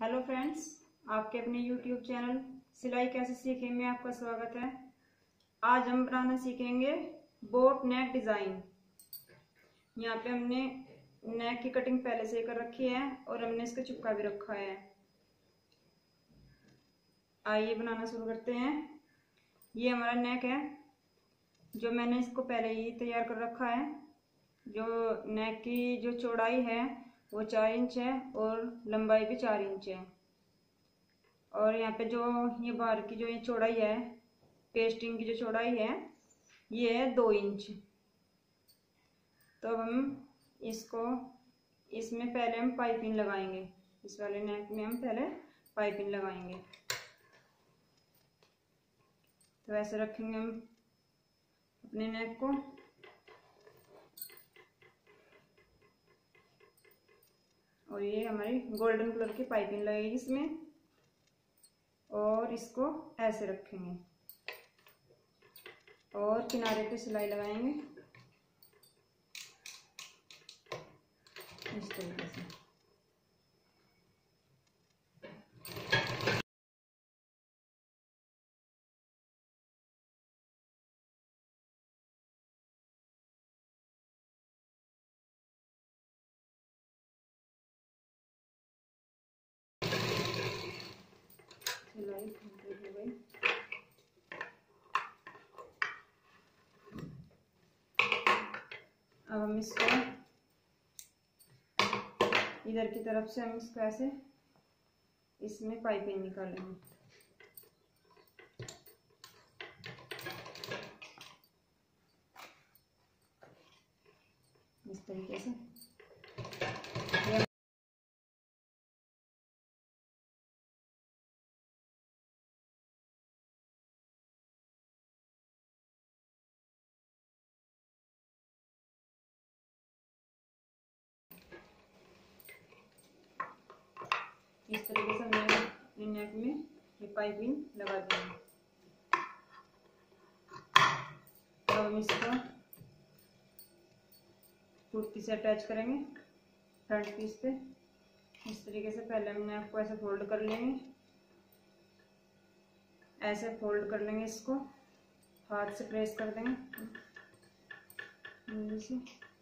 Hello friends, आपके अपने YouTube channel सिलाई कैसे सीखें में आपका स्वागत है। आज हम बनाना सीखेंगे बोट नेक डिज़ाइन। यहाँ पे हमने नेक की कटिंग पहले से कर रखी है और हमने इसका चिपका भी रखा है। आइए बनाना शुरू करते हैं। ये हमारा नेक है जो मैंने इसको पहले ही तैयार कर रखा है। जो नेक की जो चौड़ाई है वो 4 इंच है और लंबाई भी 4 इंच है। और यहाँ पे जो ये बाहर की जो ये चौड़ाई है, पेस्टिंग की जो चौड़ाई है ये है 2 इंच। तो अब हम इसको इसमें पहले हम पाइपिंग लगाएंगे। इस वाले नेक में हम पहले पाइपिंग लगाएंगे। तो ऐसे रखेंगे हम अपने नेक को। और ये हमारी गोल्डन कलर की पाइपिंग लगेगी इसमें, और इसको ऐसे रखेंगे और किनारे पे सिलाई लगाएंगे इस तरीके से। सिलाई कंप्लीट हो गई। अब हम इसको इधर की तरफ से हम इसको ऐसे इसमें पाइपिंग निकालेंगे। इस तरीके से इस तरीके से हमने नेक में ये पाइपिंग लगा देंगे। अब हम इसको कुर्ती से अटैच करेंगे फ्रंट पीस पे। इस तरीके से पहले हम नेक को ऐसे फोल्ड कर लेंगे, ऐसे फोल्ड कर लेंगे। इसको हाथ से प्रेस कर देंगे से,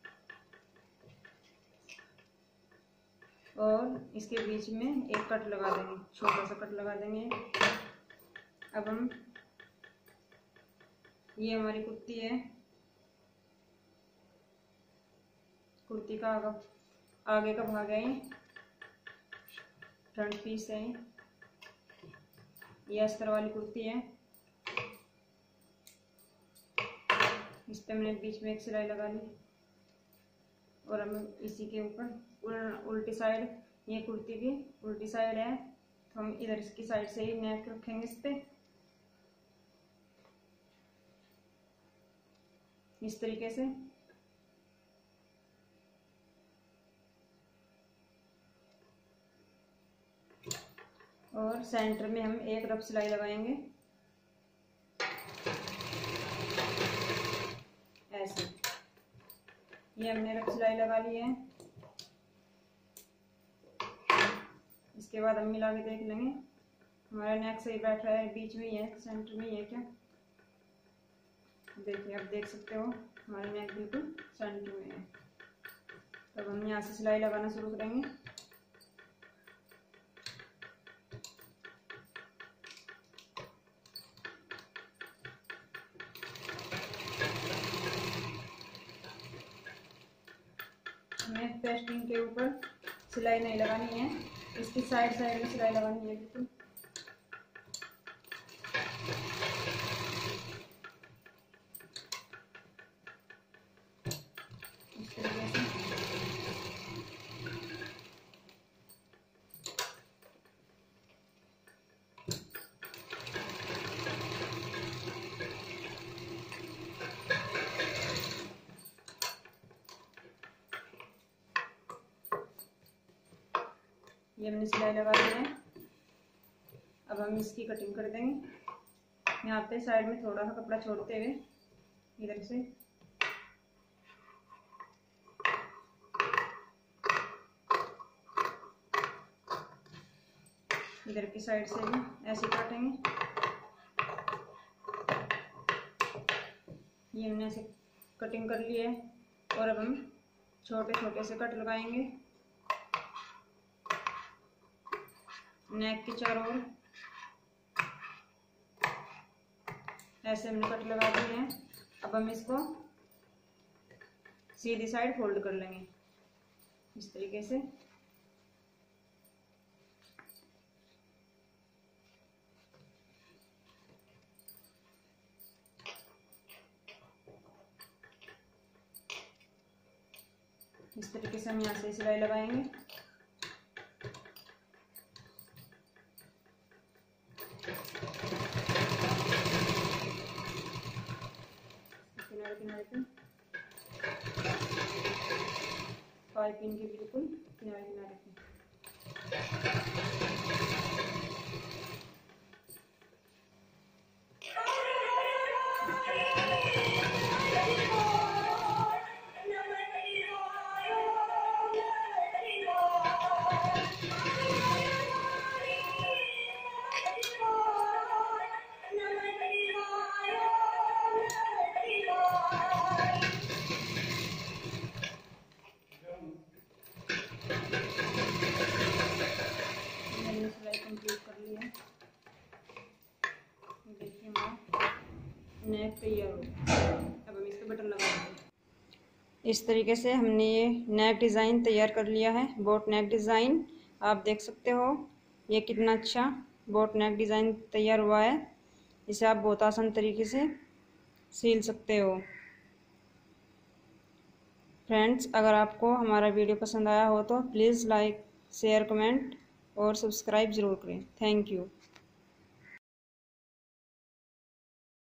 और इसके बीच में एक कट लगा देंगे, छोटा सा कट लगा देंगे। अब हम ये हमारी कुर्ती है, कुर्ती का आगे का भाग है, फ्रंट पीस है, ये अस्तर वाली कुर्ती है। इस पे मैंने बीच में एक सिलाई लगा ली और हम इसी के ऊपर उल्टी साइड, ये कुर्ती की उल्टी साइड है तो हम इधर इसकी साइड से ही नेक रखेंगे इस पे इस तरीके से। और सेंटर में हम एक रफ सिलाई लगाएंगे ऐसे। ये हमने रफ सिलाई लगा ली है। इसके बाद हम मिला के देख लेंगे हमारा नेक सही बैठ रहा है, बीच में ही है, सेंटर में ही है क्या। देखिए, आप देख सकते हो हमारा नेक बिल्कुल सेंटर में है। तब हम यहाँ से सिलाई लगाना शुरू करेंगे। हमें पेस्टिंग के ऊपर सिलाई नहीं लगानी है, इसकी साइड साइड में सिलाई लगानी है बिल्कुल। इस तरीके से ये हमने सिलाई लगा दी है। अब हम इसकी कटिंग कर देंगे। यहाँ पे साइड में थोड़ा सा कपड़ा छोड़ते हुए इधर से इधर की साइड से भी ऐसे काटेंगे। ये हमने ऐसे कटिंग कर ली है और अब हम छोटे छोटे से कट लगाएंगे नेक के चारों ओर। ऐसे हमने कट लगा दिए हैं। अब हम इसको सीधी साइड फोल्ड कर लेंगे इस तरीके से। इस तरीके से हम यहाँ से सिलाई लगाएंगे। किनारे किनारे पे पाइपिंग के बिल्कुल किनारे किनारे पे। सिलाई कंप्लीट कर ली है। देखिए हमारा नेक तैयार हो गया। अब हम इस पे बटन लगाएंगे। इस तरीके से हमने ये नेक डिज़ाइन तैयार कर लिया है। बोट नेक डिज़ाइन आप देख सकते हो ये कितना अच्छा बोट नेक डिज़ाइन तैयार हुआ है। इसे आप बहुत आसान तरीके से सिल सकते हो। फ्रेंड्स, अगर आपको हमारा वीडियो पसंद आया हो तो प्लीज़ लाइक शेयर कमेंट और सब्सक्राइब ज़रूर करें। Thank you.